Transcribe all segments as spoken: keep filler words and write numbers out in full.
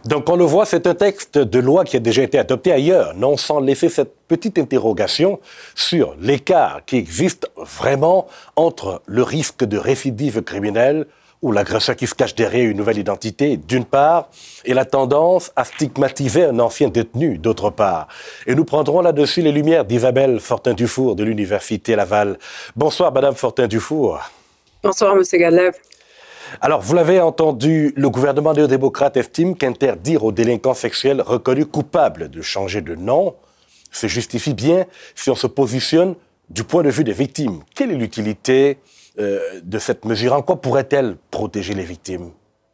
Donc, on le voit, c'est un texte de loi qui a déjà été adopté ailleurs, non sans laisser cette petite interrogation sur l'écart qui existe vraiment entre le risque de récidive criminelle ou l'agresseur qui se cache derrière une nouvelle identité, d'une part, et la tendance à stigmatiser un ancien détenu, d'autre part. Et nous prendrons là-dessus les lumières d'Isabelle Fortin-Dufour de l'Université Laval. Bonsoir, Madame Fortin-Dufour. Bonsoir, M. Gadlev. Alors, vous l'avez entendu, le gouvernement néo-démocrate estime qu'interdire aux délinquants sexuels reconnus coupables de changer de nom se justifie bien si on se positionne du point de vue des victimes. Quelle est l'utilité euh, de cette mesure? En quoi pourrait-elle protéger les victimes?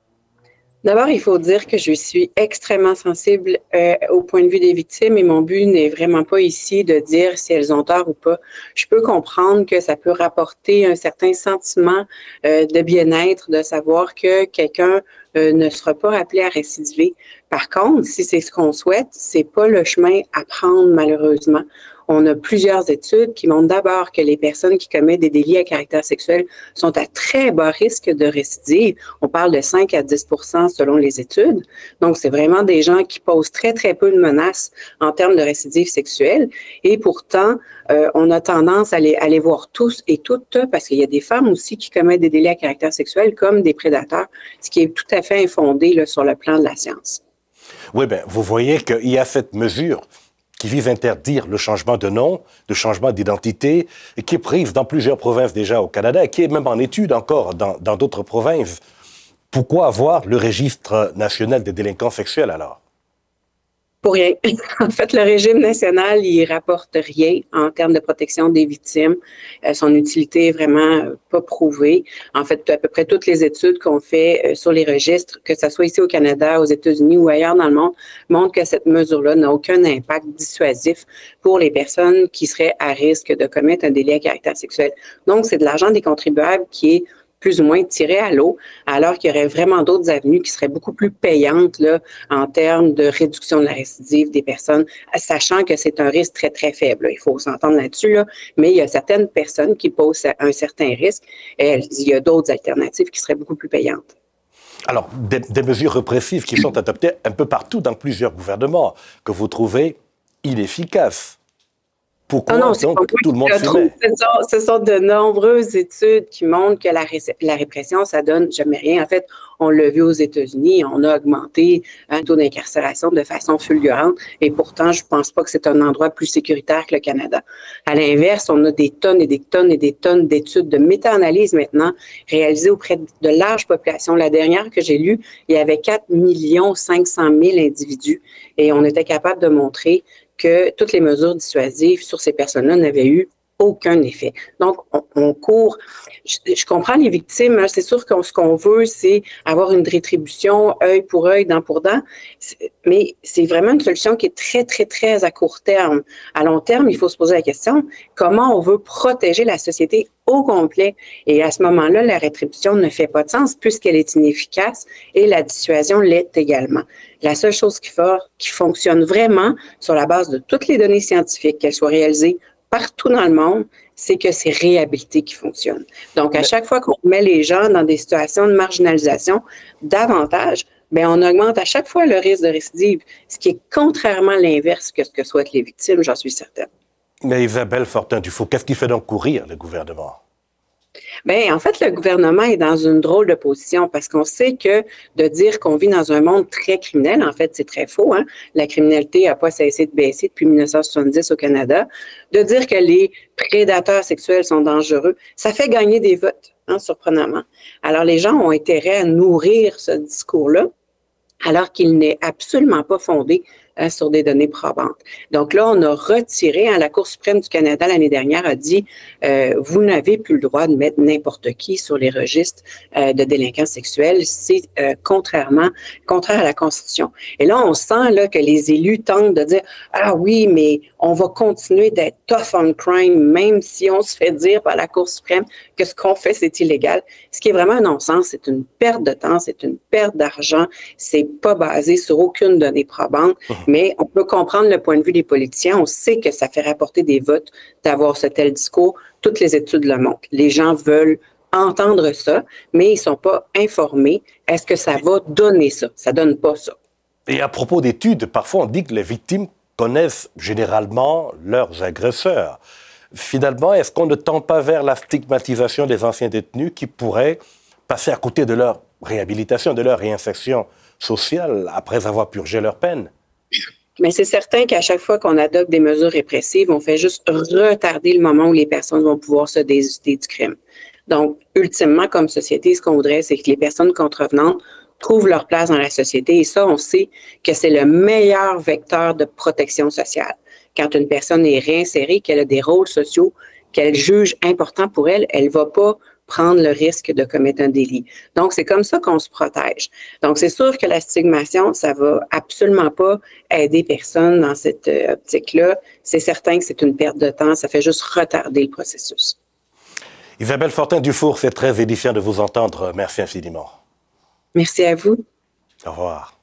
D'abord, il faut dire que je suis extrêmement sensible euh, au point de vue des victimes et mon but n'est vraiment pas ici de dire si elles ont tort ou pas. Je peux comprendre que ça peut rapporter un certain sentiment euh, de bien-être, de savoir que quelqu'un euh, ne sera pas appelé à récidiver. Par contre, si c'est ce qu'on souhaite, c'est pas le chemin à prendre malheureusement. On a plusieurs études qui montrent d'abord que les personnes qui commettent des délits à caractère sexuel sont à très bas risque de récidive. On parle de cinq à dix pour cent selon les études. Donc, c'est vraiment des gens qui posent très, très peu de menaces en termes de récidive sexuelle. Et pourtant, euh, on a tendance à les, à les voir tous et toutes, parce qu'il y a des femmes aussi qui commettent des délits à caractère sexuel comme des prédateurs, ce qui est tout à fait infondé là, sur le plan de la science. Oui, bien, vous voyez qu'il y a cette mesure qui vise à interdire le changement de nom, le changement d'identité, et qui est prise dans plusieurs provinces déjà au Canada, et qui est même en étude encore dans d'autres provinces. Pourquoi avoir le registre national des délinquants sexuels alors? Pour rien. En fait, le régime national, il rapporte rien en termes de protection des victimes. Euh, son utilité est vraiment pas prouvée. En fait, à peu près toutes les études qu'on fait euh, sur les registres, que ce soit ici au Canada, aux États-Unis ou ailleurs dans le monde, montrent que cette mesure-là n'a aucun impact dissuasif pour les personnes qui seraient à risque de commettre un délit à caractère sexuel. Donc, c'est de l'argent des contribuables qui est plus ou moins tiré à l'eau, alors qu'il y aurait vraiment d'autres avenues qui seraient beaucoup plus payantes là, en termes de réduction de la récidive des personnes, sachant que c'est un risque très, très faible. Là. Il faut s'entendre là-dessus, là. Mais il y a certaines personnes qui posent un certain risque et il y a d'autres alternatives qui seraient beaucoup plus payantes. Alors, des, des mesures répressives qui sont adoptées un peu partout dans plusieurs gouvernements, que vous trouvez inefficaces. Pourquoi non, non, donc tout le monde s'y met? Ce sont, ce sont de nombreuses études qui montrent que la, ré la répression, ça donne jamais rien. En fait, on l'a vu aux États-Unis, on a augmenté un taux d'incarcération de façon fulgurante et pourtant, je ne pense pas que c'est un endroit plus sécuritaire que le Canada. À l'inverse, on a des tonnes et des tonnes et des tonnes d'études de méta-analyse maintenant réalisées auprès de larges populations. La dernière que j'ai lue, il y avait quatre millions cinq cent mille individus et on était capable de montrer que toutes les mesures dissuasives sur ces personnes-là n'avaient eu aucun effet. Donc, on, on court. Je, je comprends les victimes. C'est sûr que ce qu'on veut, c'est avoir une rétribution œil pour œil, dent pour dent. Mais c'est vraiment une solution qui est très, très, très à court terme. À long terme, il faut se poser la question, comment on veut protéger la société au complet? Et à ce moment-là, la rétribution ne fait pas de sens puisqu'elle est inefficace et la dissuasion l'est également. La seule chose qui, fait, qui fonctionne vraiment sur la base de toutes les données scientifiques, qu'elles soient réalisées partout dans le monde, c'est que c'est réhabilité qui fonctionne. Donc, à chaque fois qu'on met les gens dans des situations de marginalisation davantage, bien, on augmente à chaque fois le risque de récidive, ce qui est contrairement à l'inverse que ce que souhaitent les victimes, j'en suis certaine. Mais Isabelle Fortin-Dufour, qu'est-ce qui fait donc courir le gouvernement? Bien, en fait, le gouvernement est dans une drôle de position parce qu'on sait que de dire qu'on vit dans un monde très criminel, en fait, c'est très faux. Hein? La criminalité n'a pas cessé de baisser depuis mille neuf cent soixante-dix au Canada. De dire que les prédateurs sexuels sont dangereux, ça fait gagner des votes, hein, surprenamment. Alors, les gens ont intérêt à nourrir ce discours-là, alors qu'il n'est absolument pas fondé hein, sur des données probantes. Donc là, on a retiré, hein, la Cour suprême du Canada l'année dernière a dit euh, vous n'avez plus le droit de mettre n'importe qui sur les registres euh, de délinquants sexuels. C'est euh, contrairement, contraire à la Constitution. Et là, on sent là, que les élus tentent de dire ah oui, mais on va continuer d'être tough on crime, même si on se fait dire par la Cour suprême que ce qu'on fait, c'est illégal. Ce qui est vraiment un non-sens, c'est une perte de temps, c'est une perte d'argent, c'est pas basé sur aucune donnée probante, mmh. mais on peut comprendre le point de vue des politiciens. On sait que ça fait rapporter des votes d'avoir ce tel discours. Toutes les études le montrent. Les gens veulent entendre ça, mais ils sont pas informés. Est-ce que ça va donner ça? Ça donne pas ça. Et à propos d'études, parfois on dit que les victimes connaissent généralement leurs agresseurs. Finalement, est-ce qu'on ne tend pas vers la stigmatisation des anciens détenus qui pourraient passer à côté de leur réhabilitation, de leur réinsertion sociale après avoir purgé leur peine? Mais c'est certain qu'à chaque fois qu'on adopte des mesures répressives, on fait juste retarder le moment où les personnes vont pouvoir se désister du crime. Donc, ultimement, comme société, ce qu'on voudrait, c'est que les personnes contrevenantes trouvent leur place dans la société. Et ça, on sait que c'est le meilleur vecteur de protection sociale. Quand une personne est réinsérée, qu'elle a des rôles sociaux qu'elle juge importants pour elle, elle ne va pas prendre le risque de commettre un délit. Donc, c'est comme ça qu'on se protège. Donc, c'est sûr que la stigmatisation, ça va absolument pas aider personne dans cette euh, optique-là. C'est certain que c'est une perte de temps, ça fait juste retarder le processus. Isabelle Fortin-Dufour, c'est très édifiant de vous entendre. Merci infiniment. Merci à vous. Au revoir.